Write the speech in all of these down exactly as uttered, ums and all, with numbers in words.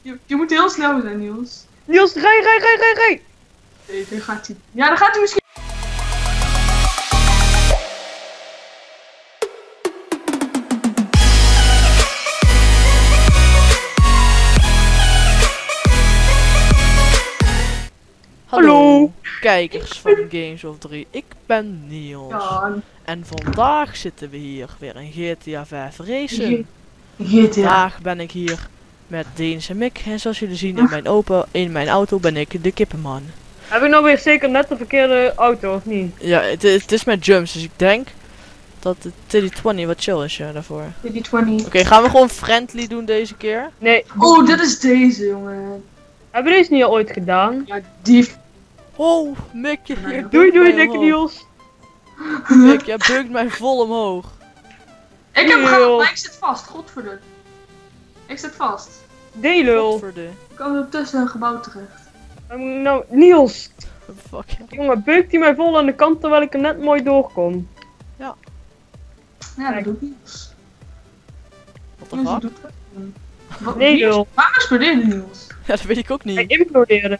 Je, je moet heel snel zijn, Niels. Niels, rij, rij, rij, rij, rij! Nee, daar gaat hij. Ja, dan gaat hij misschien. Hallo, kijkers van Games of drie, ik ben Niels. Ja, En vandaag zitten we hier weer in G T A vijf Racing. G T A. Vandaag ben ik hier met Deens en Mick. En zoals jullie zien in mijn, open, in mijn auto ben ik de kippenman. heb ik nou weer zeker net de verkeerde auto, of niet? Ja, het, het is met jumps, dus ik denk dat de T D twintig wat chill is ja, daarvoor. T D twintig. Oké, gaan we gewoon friendly doen deze keer? Nee. Oh, dit is deze, jongen. Hebben we deze niet al ooit gedaan? Ja, die. Oh, Mick, je, je Doei, bukt Doei, doei, mij dikke omhoog. Niels. Mick, jij bukt mij vol omhoog. Ik heb hem Eeuw. gehad, maar ik zit vast. Godverdomme. Ik zit vast. D-lul. Godverde. Ik kom op tussen een gebouw terecht. Nou, Niels. Fuck ja. Jongen, beukt hij mij vol aan de kant terwijl ik er net mooi doorkom. Ja, Kijk. dat doet Niels. Wat de Niels fuck? doet dat. Wat- Nee, Niels, joh. Waar explodeerde Niels? Ja, dat weet ik ook Hij niet. implodeerde.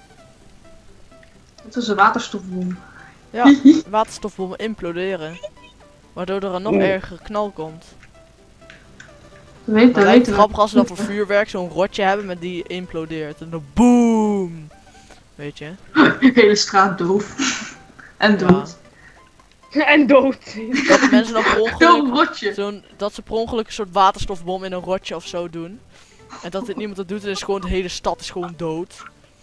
Het was een waterstofbom. Ja, waterstofbommen imploderen. Waardoor er een nog Oeh. ergere knal komt. Dat weet Het dat lijkt weten we. grappig als ze dan voor vuurwerk zo'n rotje hebben met die implodeert. En dan boom! Weet je? De hele straat doof. En dood. En dood. Dat mensen dan per Heel ongeluk rotje. zo'n, dat ze per ongeluk een soort waterstofbom in een rotje of zo doen. En dat dit niemand dat doet en is gewoon de hele stad is gewoon dood.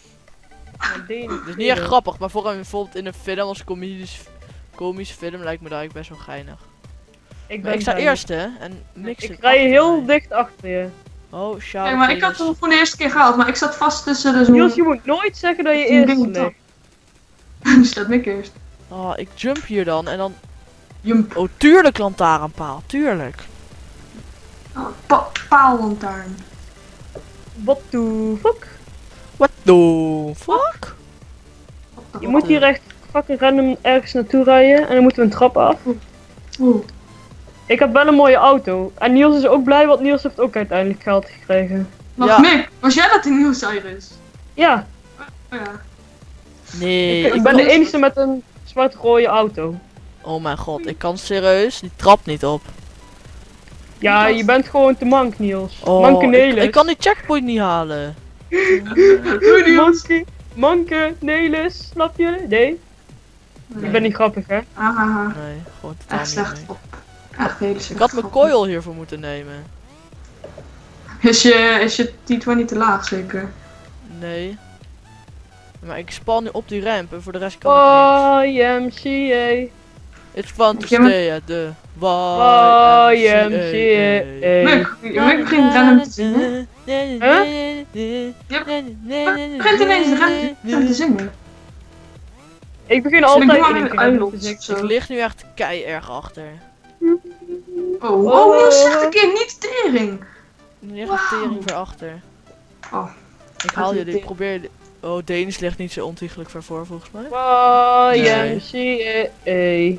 Dat is niet echt grappig, maar voor een, bijvoorbeeld in een film als komisch, komische film lijkt me dat eigenlijk best wel geinig. Ik, Maar ik sta bij- eerst hè, en mix Ik het rij achter heel mij. dicht achter je. Oh, shout Kijk, maar ik had hem voor de eerste keer gehaald, maar ik zat vast tussen de zo'n... Niels, je moet nooit zeggen dat je Zo'n eerst ding ligt. Nu staat Mick eerst. Oh, ik jump hier dan en dan... Jump. Oh, tuurlijk lantaarnpaal, tuurlijk. Oh, pa paallantaarn. What the fuck? What the fuck? Je moet hier echt fucking random ergens naartoe rijden en dan moeten we een trap af. Oeh. Ik heb wel een mooie auto. En Niels is ook blij, want Niels heeft ook uiteindelijk geld gekregen. Wacht, Ja. Mick, was jij dat in Nieuws Aires? Ja, Oh ja. Nee, ik, ik ben kan- de enige met een zwart-rode auto. Oh mijn god, ik kan serieus die trap niet op. Ja, je bent gewoon te mank, Niels. Oh, Manke ik, Nelis. ik kan die checkpoint niet halen. Doei Niels. Manke, Manke Nelis, snap je? Nee, ik ben niet grappig, hè? Ahaha. Nee, gewoon totaal Echt niet. slecht nee. op. Echt hele slecht. Ik had mijn coil hiervoor moeten nemen. Is je, is je T twintig te laag zeker? Nee. Maar ik span nu op die ramp en voor de rest kan ik niks. Y M C A. It's fun to Ja, maar- stay at the Y Y M M C C A. A. Mick, Mick begint random te zingen. Huh? Begint ineens random te zingen. Ik begin Ik altijd doe in maar een een keer uilot te of zingen. Ik zo. lig nu echt kei erg achter. Oh, oh Niels zegt een keer niet tering. Nu ligt Wauw. een tering ver achter. Oh. Ik haal je, ik tering. probeer... Oh, Denis ligt niet zo ontiegelijk ver voor volgens mij. Y Nee. M C A.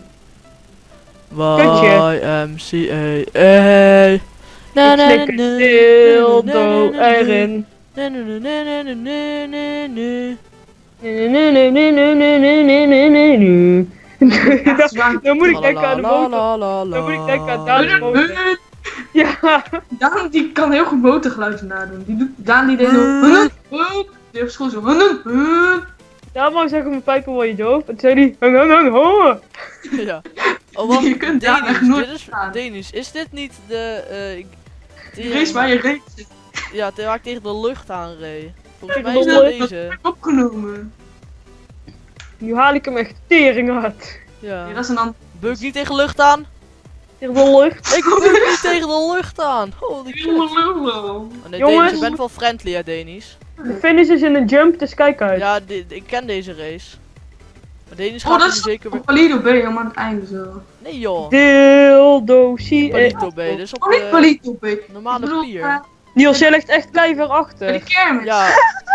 Y M C A. Hey. Na Ik na slik een na dildo na na erin. na na na na na na na na na. Nee, nee, nee, nee, nee, nee, nee, nee, nee, nee, nee. Echt zwaar. Dan moet ik denken aan de motor. Lalalala. Dan moet ik denken aan Daan de motor. Ja, Daan die kan heel goed motorgeluiden nadoen. Die doet, Daan die deed zo... Hmm. Die heeft school zo... Hmm. Daan mag zeggen mijn pijpen word je doof. En toen zei hij, hang hang hang ho. Ja. Oh, wacht. Je kunt Daan echt Denis, nooit dit is, verstaan. Denis, is dit niet de... eh, ik- Die race waar je reed zit. Ja, terwijl ik tegen de lucht aan reed. Volgens mij Tegen is de dat lucht. deze. Opgenomen. Nu haal ik hem echt tering hard. Ja. Ja, dat is een ander... Buk niet tegen lucht aan. Tegen de lucht. Ik buk niet tegen de lucht aan. Holy shit. Oh, nee, Jongens. Denis, je bent wel friendly hè, Denis. De finish is in een jump, dus kijk uit. Ja, di- ik ken deze race. Maar Denis Oh, gaat dat nu is zeker weer... op Palido B, helemaal aan het einde zo. Nee joh. Dildo C A. Palito B, dus op Oh, niet de Palido B. normale Ik bedoel, pier. eh, Niels, jij ligt echt kei ver Bij achter. die kermis. Ja,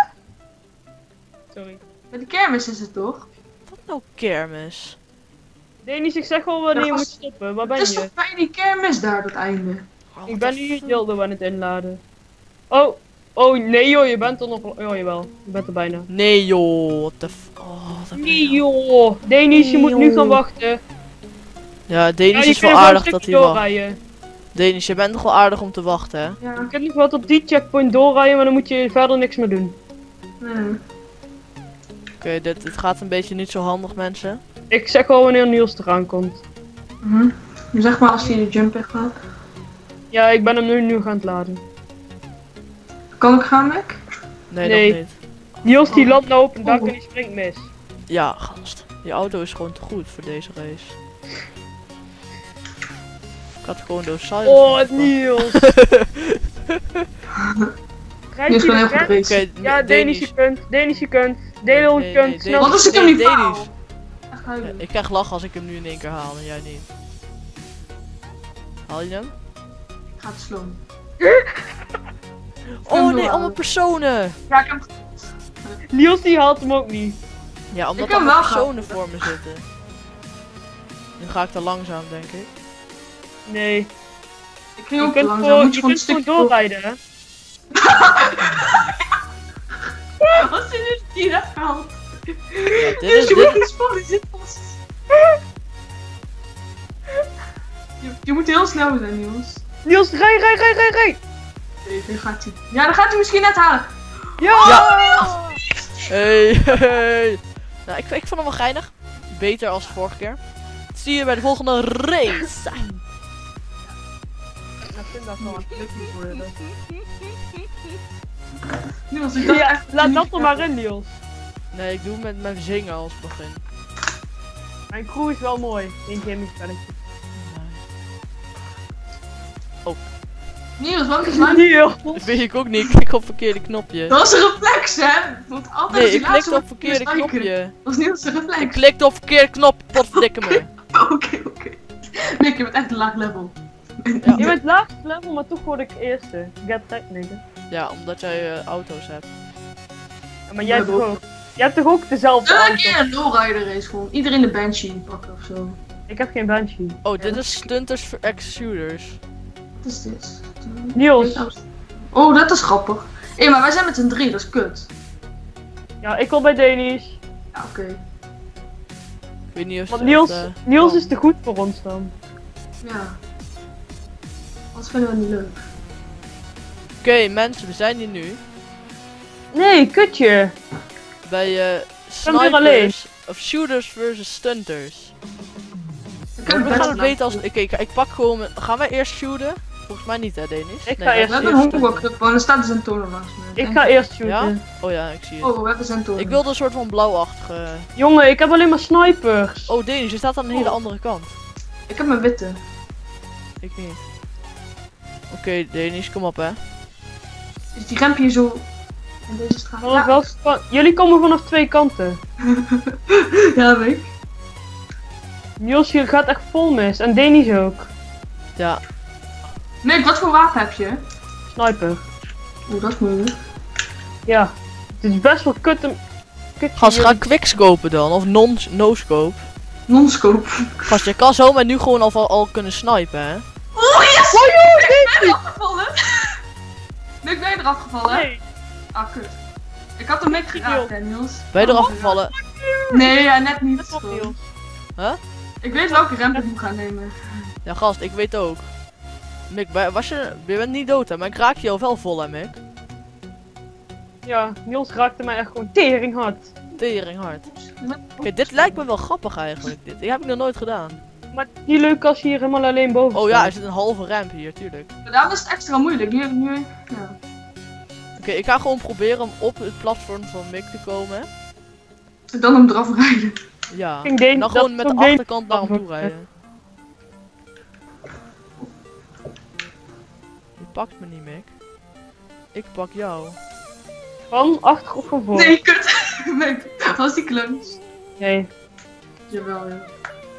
Sorry. Bij die kermis is het toch? wat nou kermis? Denis, ik zeg wel wanneer je Ja, moet als- stoppen. Waar Het ben is je? toch bij die kermis daar, dat einde? Oh, Ik what ben the nu fuck? dildo aan het inladen. Oh, Oh nee joh, je bent er nog. Oh jawel, je bent er bijna. Nee joh, what the f... Oh, wat heb Nee je... joh, Denis, je moet nu gaan wachten. Ja, Denis Ja, je is wel kunt nog aardig een dat hij stukje wacht. doorrijden. Denis, je bent toch wel aardig om te wachten, hè? Ja. Je kunt nog wel tot die checkpoint doorrijden, maar dan moet je verder niks meer doen. Nee. Oké, dit, dit gaat een beetje niet zo handig, mensen. Ik zeg wel wanneer Niels eraan komt. Mhm. Zeg maar als hij de jump echt gaat. Ja, ik ben hem nu, nu gaan het laden. Kan ik gaan, Mac? Nee, Nee. nog niet. Niels die landt nou op een dak Oh. en die springt mis. Ja, gast. Die auto is gewoon te goed voor deze race. Ik had gewoon door silence. Oh, Niels! Krijg Niels je kan heel de goed rest? racen. Oké, Ja, Denis je kunt. Denis je kunt. Delo Nee, je nee, kunt. nee, Snel. Wat als ik hem Nee, niet Denis. haal? Echt Ja, huilen. ik krijg lachen als ik hem nu in één keer haal en jij niet. Haal je hem? Ik ga het sloom. Oh nee, allemaal personen! Ja, ik heb hem Niels die haalt hem ook niet. Ja, omdat Ik heb er hem allemaal wel personen voor me zitten. Nu ga ik te langzaam, denk ik. Nee. Ik ging Je ook kunt langzaam. gewoon, Moet je je gewoon kunt een gewoon stukje doorrijden, hè? Wat is dit hier afgehaald? Ja, dit Dus is, je moet dit, niet sporen, die zit vast. Je, je moet heel snel zijn, Niels. Niels, rij, rij, rij, rij, rij! Nee, nu gaat hij. Ja, dan gaat hij misschien net halen. Ja! Ja. Hey, hey. Nou, ik, ik vond hem wel geinig. Beter als vorige keer. Dat zie je bij de volgende race. Ik vind dat wel leuk niet worden. Niels, ik dacht Ja, echt laat je dat niet er maar in, Niels. Nee, ik doe het met mijn zingen als begin. Mijn crew is wel mooi. Geen gamingspelletje. Niels, welke slime? Niels! Dat weet ik ook niet. Ik klik op het verkeerde knopje. Dat was een reflex, hè? Want altijd Nee, als die ik laatste klikte op het wordt, verkeerde strijken. knopje. Dat was Niels een Ik reflex. klikte op het verkeerde knop. Potverdikke me. Oké, oké. Nee, je bent echt een laag level. Ja. Je bent laagste level, maar toch word ik eerste. Get that, nigga. Ja, omdat jij eh, auto's hebt. Ja, maar jij hebt Ja, toch toch. ook. Jij hebt toch ook dezelfde Een auto? keer een lowrider race gewoon. Iedereen de Banshee pakken of zo. Ik heb geen Banshee. Oh, dit is Stunters for X-Shooters. Wat is dit? Niels. Oh, dat is grappig. Hé, maar wij zijn met z'n drie, dat is kut. Ja, ik kom bij Denis. Ja, oké. Ik weet niet of Want ze Niels, echt, eh, Niels kan. is te goed voor ons dan. Ja. Dat vinden we niet leuk. Oké, mensen, we zijn hier nu. Nee, kutje. Bij eh ben weer alleen. snipers of shooters versus stunters. Ik We heb gaan best het weten als... Oké, ik, ik pak gewoon... met- Gaan wij eerst shooten? Volgens mij niet, hè, Denis? Ik ga wij eerst We gaan hebben een stunten. honkbalclub, want er staat dus een toner langs me. Ik ga eerst shooten. Ja? Oh ja, ik zie het. Oh, we hebben zijn toner. Ik wilde een soort van blauwachtige... Jongen, ik heb alleen maar snipers. Oh, Denis, je staat aan de hele Oh. andere kant. Ik heb mijn witte. Ik niet. Oké, Denis, kom op, hè. Is die ramp hier zo in deze straat? Vanaf welke kant? Jullie komen vanaf twee kanten. Ja, weet ik. Niels, je gaat echt vol mis. En Denis ook. Ja. Mick, wat voor wapen heb je? Sniper. Oeh, dat is moeilijk. Ja. Het is best wel kut. om- kutje Gast, ga jullie- quickscopen dan, of non- no-scope. Non-scope. Gast, je kan zomaar nu gewoon al, al kunnen snipen, hè. Oh, yes! Oh, joh, ik ben eraf gevallen. Mick, ben je eraf gevallen? Nee. Ah, kut. Ik had hem Mick geraakt, hè, Niels. Ben je eraf gevallen? Nee, ja, net niet. Let op, Gewoon. Niels. Huh? Ik weet welke ramp ik moet gaan nemen. Ja, gast, ik weet ook. Mick, bij- was je... Je bent niet dood, hè, maar ik raak je al wel vol, hè, Mick. Ja, Niels raakte mij echt gewoon tering hard. Tering hard. Oké, dit lijkt me wel grappig eigenlijk, dit. Die heb ik nog nooit gedaan. Maar het is niet leuk als je hier helemaal alleen boven Oh ja, er staat. zit een halve ramp hier, tuurlijk. Daarom is het extra moeilijk. Nu, nu, ja. Oké, ik ga gewoon proberen om op het platform van Mick te komen. En dan hem eraf rijden. Ja. Ging Deen- En dan dat gewoon is met de ook Deen- achterkant naar hem toe rijden. Je pakt me niet, Mick. Ik pak jou. Van achter of van voor? Nee, kut. Mick, dat was die kluns. Nee. Jawel, ja.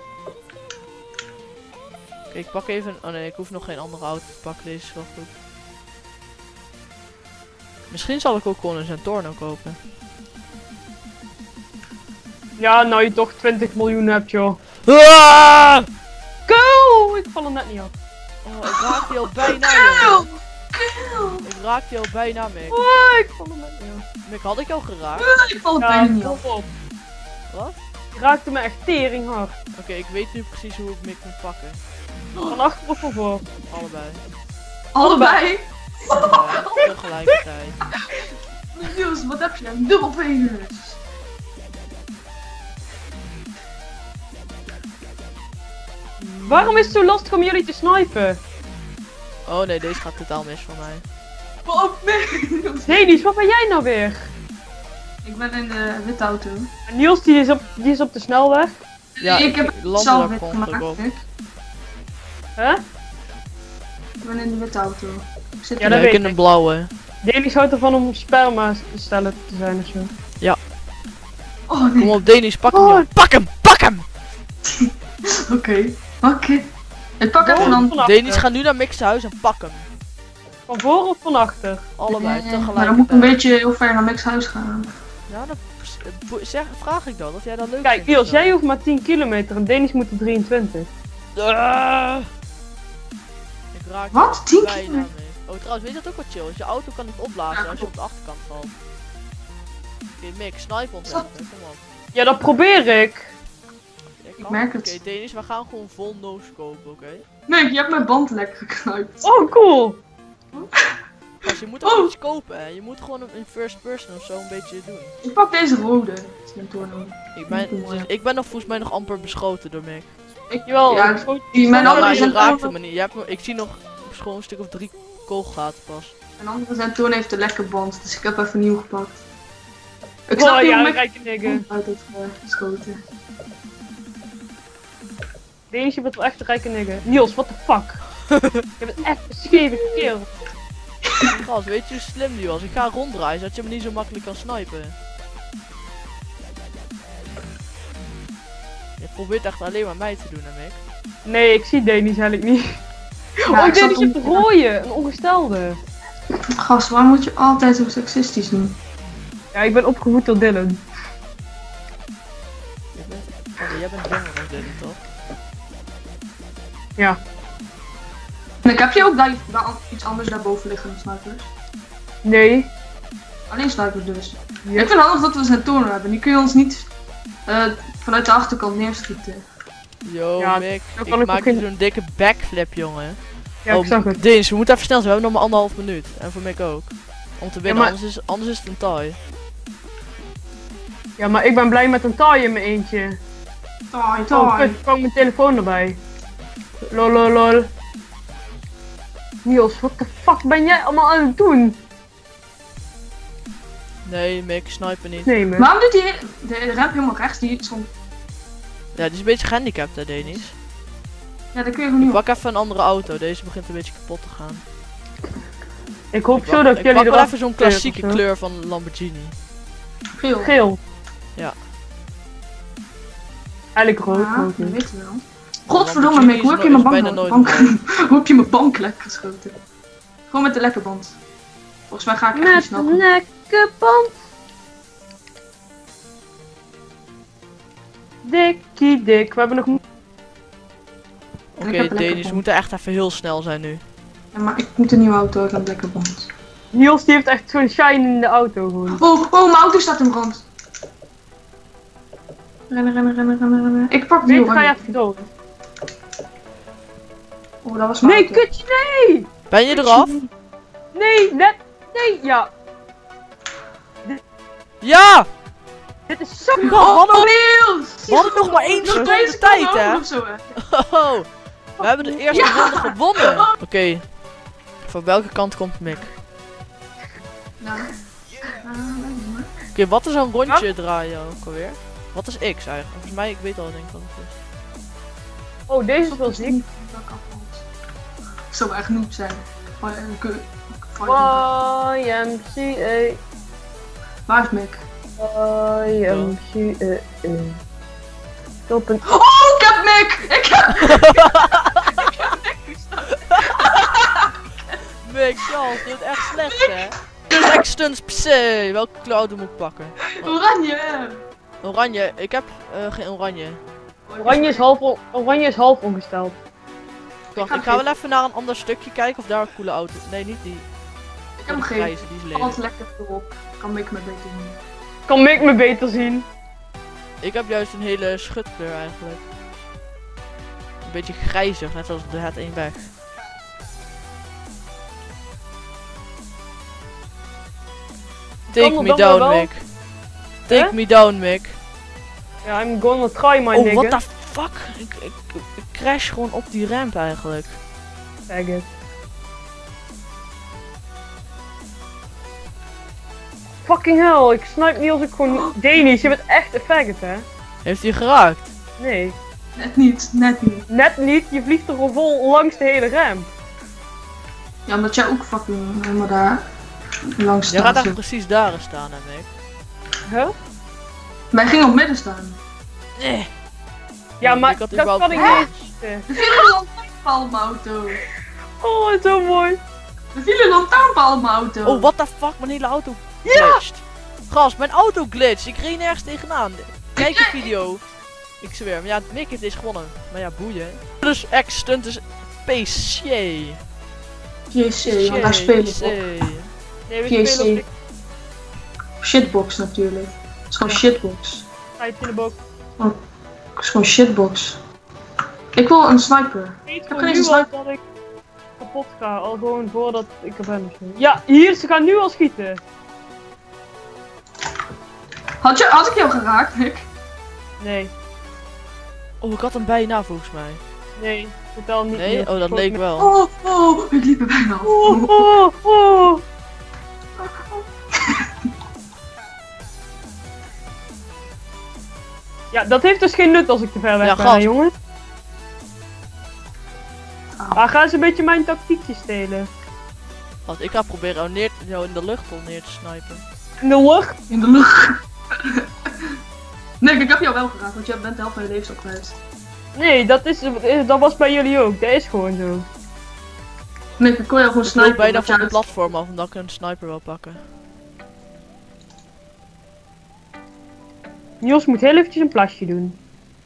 Oké, ik pak even... Oh nee, ik hoef nog geen andere auto te pakken. Deze is wel goed. Misschien zal ik ook gewoon een Zentorno kopen. Ja, nou je toch twintig miljoen hebt, joh. Ah! Go! Ik val er net niet op. Oh, ik raak die al bijna, jongen. Kill! Ik raak je al bijna, Mick. Oh, ik val hem met. Ja. Mick, had ik jou geraakt? Ik val het Ja, bijna niet af. kom op. Wat? Je raakte me echt tering hard. Oké, ik weet nu precies hoe ik Mick moet pakken. Van achter of van voor? Allebei. Allebei. Allebei. Tegelijkertijd. Niels, wat heb je? Dubbel penis. Waarom is het zo lastig om jullie te snipen? Oh nee, deze gaat totaal mis voor mij. Oh nee. Niels. Denis, wat ben jij nou weer? Ik ben in de witte auto. En Niels die is op, die is op de snelweg. Ja, ik heb ik het land zelf er wit per ongeluk gemaakt. op. Ik. Hè? ik ben in de witte auto. Ik zit Ja, in dat Ja, weet ik in een ik. blauwe. Denis houdt ervan om sperma stellen te zijn of zo. Oh nee. Kom op, Denis, pak hem. Oh. joh. Pak hem, pak hem! Oké. Oké. Ik pak even Van dan. achter. Denis, ga nu naar Mick's huis en pak hem. Van voor of van achter? Allebei, Nee, tegelijk. maar dan moet ik een beetje heel ver naar Max huis gaan. Ja, dat zeg, vraag ik dan, of jij dat leuk Kijk, vindt. Niels, of zo. jij hoeft maar tien kilometer en Denis moet er drieëntwintig. Ah. Ik raak Wat? er tien bijna kilometer? mee. Oh, trouwens, weet je wat ook wat chill is? Je auto kan niet opblazen Ja, als je op de achterkant valt. Oké, Mick, snipe ons Wat? even, kom op. Ja, dat probeer ik. Jij Ik kan. merk Oké, het. Denis, we gaan gewoon vol no-scopen, oké? Nee, je hebt mijn band lekker geknoopt. Oh, cool. Dus je moet ook Oh. iets kopen, hè. Je moet gewoon in first person of zo een beetje doen. Ik pak deze rode. Dat is een torno. Ik ben, dus ik ben nog volgens mij nog amper beschoten door Mick. Ik, Jawel, ja, ik schoot- die, mijn Ja, andere maar je zijn raakte toorn- me niet. Je hebt me, ik zie nog gewoon een stuk of drie kogelgaten pas. Mijn andere zijn toorn heeft een lekker band, dus ik heb even nieuw gepakt. Ik Oh zag ja, ja, een mijn rijke nigger. uit heeft geschoten. Denis, je bent wel echt een rijke nigger. Niels, what the fuck? Je bent echt een scheve kerel. Gast, weet je hoe slim die was? Ik ga ronddraaien zodat je me niet zo makkelijk kan snipen. Je probeert echt alleen maar mij te doen, hè, Mick? Nee, ik zie Denis eigenlijk niet. Ja, Oh, ik zat Denis om- heeft een rooie, een ongestelde. Gast, waarom moet je altijd zo seksistisch doen? Ja, ik ben opgevoed door Dylan. Je bent... Oh, jij bent jonger dan dit, toch? Ja. En ik heb je ook daar, daar iets anders daarboven liggen dan snipers. Nee. Alleen snipers dus. Ja. Ik vind het handig dat we zijn toorn hebben. Die kun je ons niet eh, vanuit de achterkant neerschieten. Yo, Ja, Mick, zo ik kan ik maak ook je in- zo'n dikke backflip, jongen. Ja, ik zag het. Denis, we moeten even snel zijn. We hebben nog maar anderhalf minuut. En voor Mick ook. Om te winnen, maar- anders, is, anders is het een taai. Ja, maar ik ben blij met een taai in mijn eentje. Taai, Oh, taai. kut, ik kwam mijn telefoon erbij. Lol, lol, lol. Niels, wat de fuck ben jij allemaal aan het doen? Nee, Mick, sniper niet. Nee, man. Waarom doet die de ramp helemaal rechts? Die is van... Ja, die is een beetje gehandicapt, hè, Denis. Ja, daar kun je gewoon niet op. Pak even een andere auto. Deze begint een beetje kapot te gaan. Ik hoop Ik zo pak- dat ik jullie pak wel eraf even zo'n kleuren klassieke of zo. kleur van Lamborghini. Geel. Geel. Ja. Eigenlijk rood. Ja, rood, dat ja. weet je wel. Godverdomme, Lamborghini Mick, hoe heb is je mijn no- is bank, bijna bank, nooit hoe heb je mijn bank lek geschoten? Gewoon met de lekke band. Volgens mij ga ik echt niet Met snel. een lekke band. Dikkie dik. We hebben nog... Oké, Ik heb een lekker Denis, we band. moeten echt even heel snel zijn nu. Ja, maar ik moet een nieuwe auto, ik heb een lekke band. Niels die heeft echt zo'n shine in de auto gewoon. Oh, oh, mijn auto staat in brand. Rennen, rennen, rennen, rennen, rennen. Ik pak die Weet, ga je oranje. even dood. Oh, dat was mijn Nee, auto. kutje, nee! Ben je eraf? Nee, net, nee, ja. Ja! Dit is zo... We hadden, Oh, Niels! we hadden nog maar één Nog seconde deze tijd, kant hè? over of zo, hè? Oh, we hebben de eerste Ja! ronde gewonnen. Oké, van welke kant komt Mick? Nou. Oké, wat is een rondje draaien ook alweer? Wat is X eigenlijk? Volgens mij, ik weet al denk ik wat het is. Oh, deze is wel ziek. Ik zou wel echt noob zijn. Maar, eh, ik- ik- Y M C A. Waar is Mick? Y M C A. Stop een... Oh, ik heb Mick! Ik heb Mick, Charles, dit is echt slecht, hè? Dus echt stunts per se. Welke kleur auto moet ik pakken? oranje! Oranje, ik heb eh, geen oranje. Oranje is half, on- oranje is half ongesteld. Wacht, ga ik ga wel even naar een ander stukje kijken of daar een coole auto... Nee, niet die. Ik voor de hem geen- grijze, die is lelijk. Alles lekker erop. Kan ik me beter doen. Kan ik me beter zien. Ik heb juist een hele schutkleur eigenlijk. Een beetje grijzig, net als de het één weg. Take er me dan down, wel? Mick. Take Hè? me down, Mick. Ja, I'm gonna try my Oh, nigga. what the fuck? Ik, ik, ik crash gewoon op die ramp eigenlijk. Faggot. Fucking hell, ik snipe niet als ik gewoon... Denis, je bent echt een faggot, hè? Heeft hij geraakt? Nee. Net niet, net niet. Net niet, je vliegt er gewoon vol langs de hele ramp. Ja, omdat jij ook fucking helemaal daar langs Jij gaat staat. daar precies daar staan, hè, Mick. Huh? Wij gingen op midden staan. Nee. Ja, maar Ik had dat überhaupt kan ik geen niet. kans. Er viel een lantaarnpaal op mijn auto. Oh, het is zo mooi. Er viel een lantaarnpaal op mijn auto. Oh, what the fuck, mijn hele auto glitcht. Gast, mijn auto glitcht. Ik reed nergens tegenaan. Kijk de video. Ik zweer, maar ja, Mick heeft deze gewonnen. Maar ja, boeien. Dus X-Stunt is P C. J C, want daar spelen we op. Nee, we P C. spelen op Shitbox natuurlijk. Het is gewoon Ja. shitbox. de in de box. Het is gewoon shitbox. Ik wil een sniper. Ik weet heb gewoon geen nu al sniper. dat ik kapot ga, al gewoon voordat ik er ben of zo. Ja, hier, ze gaan nu al schieten. Had, je, had ik jou geraakt, Nick? Nee, Oh, ik had hem bijna volgens mij. nee, vertel niet Nee? meer. Oh, dat leek wel. Oh, oh, ik liep er bijna af. Oh, oh, oh. Ja, dat heeft dus geen nut als ik te ver weg Ja, ben, hè, gast. jongens. Ah. Maar gaan ze een beetje mijn tactiekje stelen? Want ik ga proberen jou, neer, jou in de lucht al neer te snipen. In de lucht? In de lucht. Nick, ik heb jou wel geraakt, want jij bent de helft van je leven zo kwijt. Nee, dat, is, dat was bij jullie ook. Dat is gewoon zo. Nick, ik kon jou gewoon Ik loop snipen. bijna omdat van jij het uit- platform af, omdat ik een sniper wil pakken. Niels moet heel eventjes een plasje doen.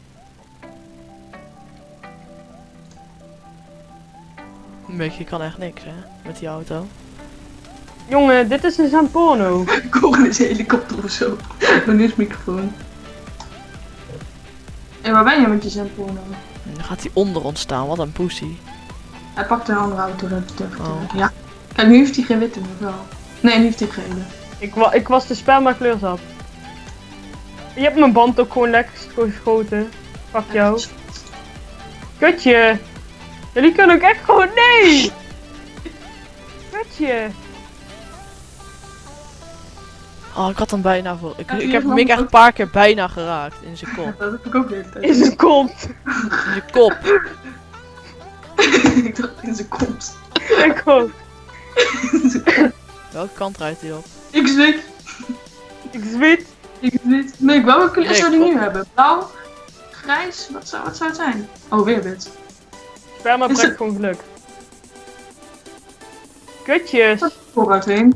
Mick, je kan echt niks, hè? Met die auto. Jongen, dit is een Zamporno. Ik hoor in deze helikopter of zo. Mijn nieuwsmicrofoon. En waar ben je met je zamporno? En dan gaat hij onder ons staan, wat een pussy. Hij pakt een andere auto, dat durf ik te Oh. zeggen. Ja. Kijk, nu heeft hij geen witte meer wel. Nee, nu heeft hij gele. Ik, wa ik was de sperma kleur zat. Je hebt mijn band ook gewoon lekker geschoten. Fuck jou. Kutje. Jullie kunnen ook echt gewoon... Nee! Kutje. Oh, ik had hem bijna voor. Ik, Ja, ik hier heb is Mick nog echt een paar keer bijna geraakt in zijn kop. Dat heb ik ook de hele tijd. In zijn kont. In zijn kop. Ik dacht in zijn kont. Ik ook. Welke kant rijdt hij op? Ik zweet. Ik zweet. Ik zweet. Nee, welke kleur Nee, zou die nu klopt. hebben? Blauw? Grijs? Wat zou, wat zou het zijn? Oh, weer wit. Sperma Is brengt het- gewoon geluk. Kutjes. Vooruit heen.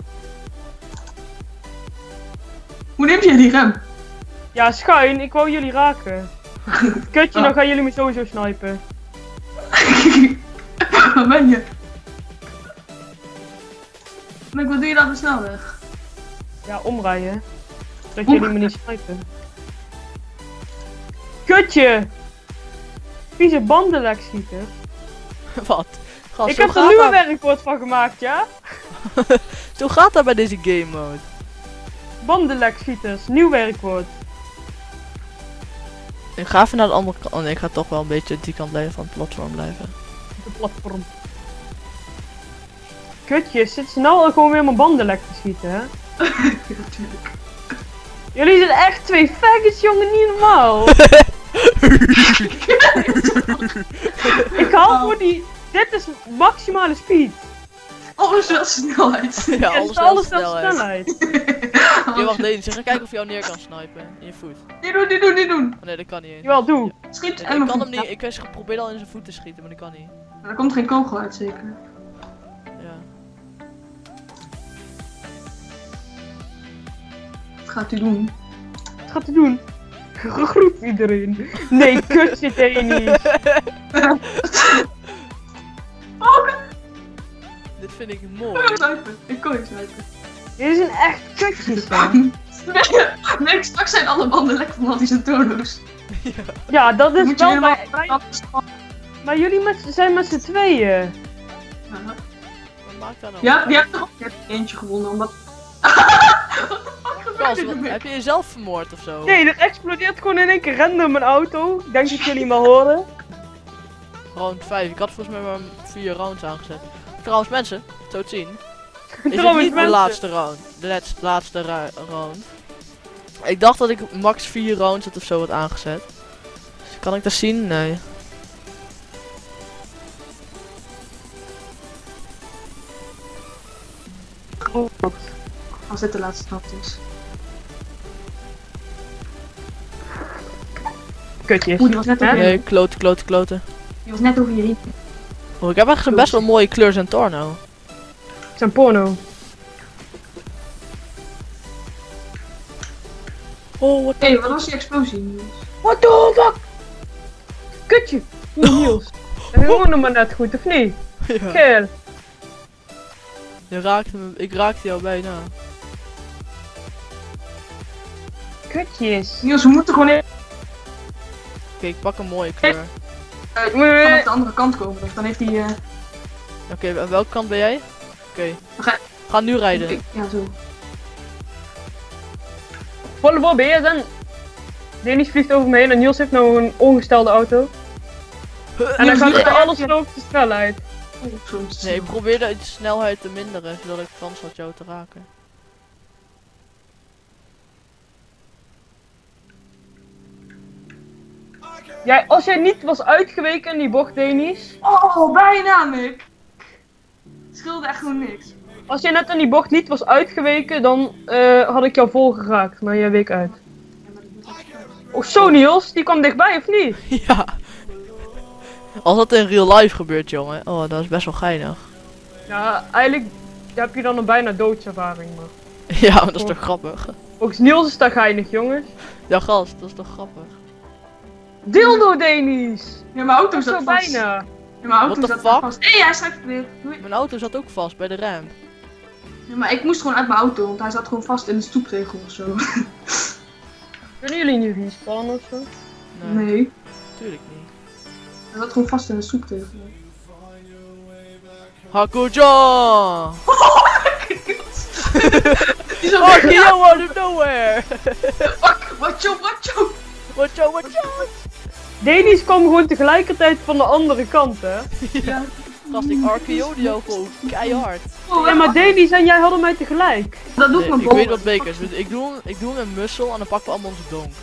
Hoe neemt jij die rem? Ja, schuin. Ik wou jullie raken. Kutje, Ah. dan gaan jullie me sowieso snipen. Waar ben je? Nick, wat doe je dan op de snelweg? Ja, omrijden. Dat Oeh. jullie me niet snipen. Kutje! Vieze bandenlek schieten. Wat? Gast, Ik zo heb er gaat nu een dat- werkwoord van gemaakt, ja? Zo gaat dat bij deze game mode. Bandenlek schieters, nieuw werkwoord. Ik ga even naar de andere kant. Oh nee, ik ga toch wel een beetje die kant blijven van het platform blijven. De platform. Kutjes, zit ze nou al gewoon weer mijn bandenlek te schieten, hè? Ja, natuurlijk. Jullie zijn echt twee faggots, jongen, niet normaal. Ik haal voor die... Dit is maximale speed. Alles wel snelheid. Ja, Ja, alles het is wel alles op snelheid. snelheid. Ja, wacht, nee, zeg, ga kijken of je jou neer kan snipen. In je voet. Niet doen, niet doen, niet doen. Oh nee, dat kan niet eens. Jawel, doe. Schiet Nee, en ik mijn kan voet. hem niet, ik heb geprobeerd al in zijn voet te schieten, maar dat kan niet. Ja, er komt geen kogel uit, zeker. Ja. Wat gaat u doen? Wat gaat hij doen? Groet iedereen. Nee, kutje, Denis. Oh, Dit vind ik Ik mooi. kon niet snipen. Ik kon niet snipen. Dit zijn echt kutjes, hè. Nee, straks zijn alle banden lekker van die zijn torno's. Ja, dat is Moet je wel helemaal... bij, bij- Maar jullie met, zijn met z'n tweeën. Wat maakt dat nou? Ja, die hebt toch ook je hebt eentje gewonnen, omdat... Kans, wat- heb je jezelf vermoord of zo? Nee, er explodeert gewoon in één keer random een auto. Ik denk dat jullie hem al horen. Round vijf. Ik had volgens mij maar vier rounds aangezet. Trouwens mensen, zo te zien. Is het Trouwens, niet de mensen. laatste round. De laatste, laatste ra- round. Ik dacht dat ik max vier rounds had of zo had aangezet. Dus kan ik dat zien? Nee. Oh, als dit de laatste stap is. Kutjes. Oeh, die was net Hè? over je Nee, kloten, kloten, kloten. Die was net over je heen. Oh, ik heb echt een best wel mooie kleur en torno. Het zijn porno. Oh, wat Hé, hey, wat was die explosie, Niels? What the fuck? Kutje. Oeh, Niels. Dat ging nog maar net goed, of niet? ja. Kerel. Je raakte me, ik raakte jou bijna. Kutjes. Niels, we moeten gewoon even Oké, ik pak een mooie kleur. uh, vanaf de andere kant komen. Dus dan heeft hij... Uh... Oké, aan welke kant ben jij? Oké. Dan ga- Ga nu rijden. Ja, zo. Volle ben je dan? Denis vliegt over me heen en Niels heeft nou een ongestelde auto. En dan Niels, gaat Niels, er ja. alles zo op de snelheid. Oh, soms. Nee, ik probeerde de snelheid te minderen, zodat ik kans had jou te raken. Jij, als jij niet was uitgeweken in die bocht, Denis. Oh, bijna, Mick. Het scheelde echt gewoon niks. Als jij net in die bocht niet was uitgeweken, dan eh, had ik jou vol geraakt. Maar jij week uit. Oh, zo Niels, die kwam dichtbij of niet? ja. Als dat in real life gebeurt, jongen. Oh, dat is best wel geinig. Ja, eigenlijk heb je dan een bijna doodservaring. Maar. ja, maar dat is toch grappig. Volgens Niels is dat geinig, jongens. Ja, gast, dat is toch grappig. Dildo, Denis! Ja, mijn auto Dat is zat zo vast. bijna. Ja, mijn auto What the zat fuck? vast. Hé, hey, hij schrijft weer. Doei. Mijn auto zat ook vast bij de ramp. Ja, maar ik moest gewoon uit mijn auto, want hij zat gewoon vast in de stoeptegel of zo. Kunnen jullie niet respawnen of zo? Nee, Nee, natuurlijk niet. hij zat gewoon vast in de stoeptegel. Hakuja! Die zo Oh, you out of nowhere! Fuck, watch out, watch out. Watch out, watch out! Denis kwam gewoon tegelijkertijd van de andere kant, hè? Ja. Gast, ik R K O'de jou gewoon keihard. Oh, Ja, maar Denis en jij hadden mij tegelijk. dat doet Nee, mijn ik bol. weet wat beter is. Ik doe, hem- ik doe hem met muscle en dan pakken we allemaal onze donk.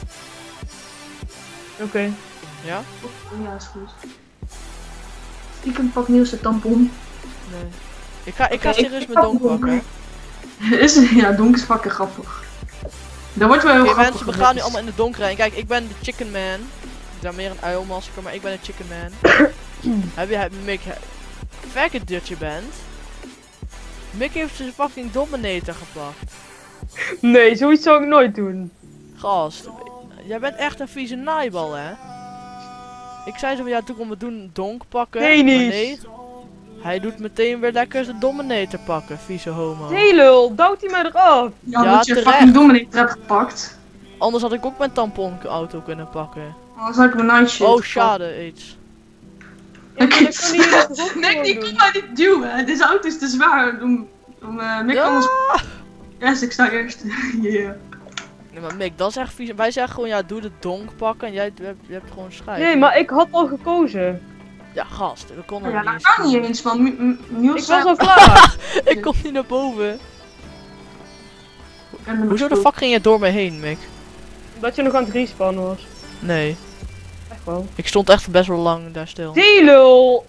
Oké. Ja? Ja, is goed. Stiekem pak Niels de tampon. Nee. Ik ga, ik ga Oké, ik- serieus ik mijn pak donk hem. pakken. Is, ja, donk is fucking grappig. Dat wordt wel heel Oké grappig. mensen, we gaan nu allemaal in de donker rijden. Kijk, ik ben de chicken man. Ik ben meer een uilmasker, maar ik ben een chicken man. heb je, heb, Mick, he- verket dat je bent. Mick heeft zijn fucking dominator gepakt. Nee, zoiets zou ik nooit doen. Gast, jij bent echt een vieze naaibal, hè? Ik zei zo van, ja, toen kon we doen een donk pakken. Nee, maar niet. nee. Hij doet meteen weer lekker zijn dominator pakken, vieze homo. Nee lul, duwt hij mij eraf. Ja, Ja, dat je terecht. fucking dominator hebt gepakt. Anders had ik ook mijn tamponauto kunnen pakken. Anders had ik mijn night shit Oh, gepakt. schade, iets. Ja, maar dat kan jullie toch ook Nee, gewoon die doen? kan mij niet duwen. Deze auto is te zwaar om... om uh, Mick Ja. anders... Yes, ik sta eerst. Yeah. Nee, maar Mick, dat is echt vies. Wij zeggen gewoon, ja, doe de donk pakken en jij je hebt, je hebt gewoon schijt. Nee, maar ik had al gekozen. Ja, gast, we konden Ja, het dat niet eens kan niet doen. eens, man. M- M- Niels Ik was zei- al klaar. Ik kom niet naar boven. Ik heb hem Hoezo de gespeeld. fuck ging je door me heen, Mick? Dat je nog aan het respannen was. Nee, Echt wel. ik stond echt best wel lang daar stil. Die lul!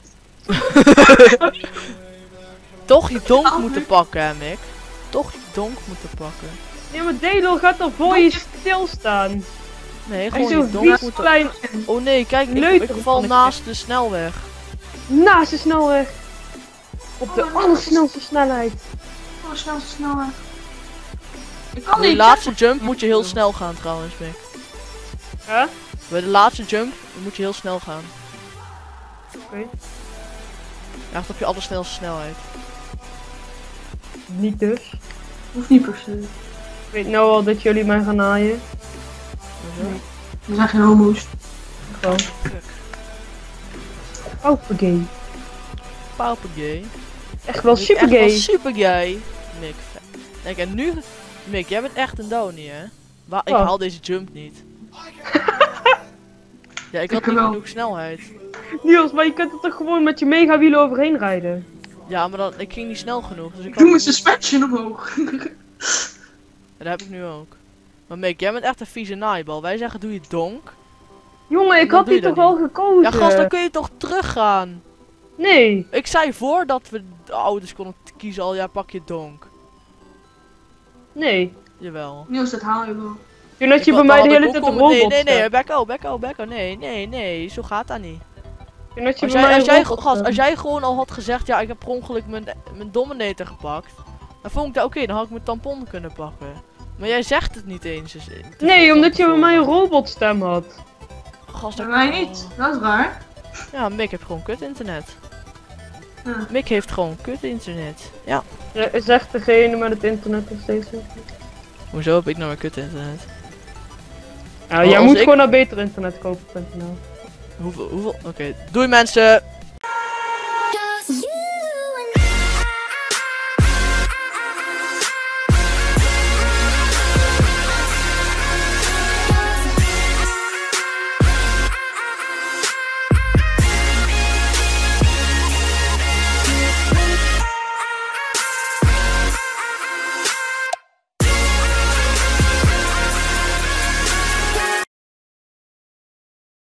Toch je donk Oh, moeten Mick. pakken, hè, Mick? Toch je donk moeten pakken. Nee, maar D-lul gaat er voor je stilstaan. Nee, Hij gewoon is je zo'n donk vies moeten... klein Oh nee, kijk, ik, Leuter ik val van een naast de snelweg. naast de snelweg. Op de Oh, dat allersnelste snelheid. Oh, snel, snel. Ik kan Bij die niet. laatste jump moet je heel snel gaan trouwens, Mick. Hè? Bij de laatste jump moet je heel snel gaan. Oké. Echt op je allersnelste snelheid. Niet dus. Hoeft niet per se. Ik weet nou al dat jullie mij gaan naaien. Hoezo? We zijn geen homo's. Gewoon. Pauper gay. Pauper gay. Echt wel Mick, super echt wel gay. super gay. Mick. Kijk, en nu... Mick, jij bent echt een downie, hè? Wa ik Wat? haal deze jump niet. Ja, ik had Ik niet wel. genoeg snelheid. Niels, maar je kunt er toch gewoon met je megawielen overheen rijden? Ja, maar dan, ik ging niet snel genoeg. Dus ik Ik had doe mijn niet- suspension omhoog. Dat heb ik nu ook. Maar Mick, jij bent echt een vieze naaibal. Wij zeggen doe je donk. Jongen, ik Dan had doe je die toch dat wel gekozen? Ja gast, dan kun je toch teruggaan. Nee. Ik zei voordat we de auto's konden kiezen al, ja pak je donk. Nee. Jawel. Niels, dat haal je wel. Toen had je Ik bij wa- mij de dan had hele ik tijd ook een om- robot. Nee, nee, nee, staan. Becco, Becco, Becco. Nee, nee, nee, zo gaat dat niet. Toen had je Als bij jij, mij als, een jij, robot gast, staan. als jij gewoon al had gezegd, ja ik heb per ongeluk mijn, mijn dominator gepakt. Dan vond ik dat oké, dan had ik mijn tampon kunnen pakken. Maar jij zegt het niet eens. Dus, eh, te Nee, veel omdat je van bij mij een tevoren. robotstem had. Gast, Bij dat mij kan. niet. Dat is raar. Ja, Mick heeft gewoon kut internet. Ja. Mick heeft gewoon kut internet. Ja. Ja, zegt degene met het internet nog steeds. Hoezo heb ik nou weer kut internet? Ja, Oh, jij als moet ik- gewoon naar beter internet kopen punt n l. Hoeveel, hoeveel? Oké, doei mensen!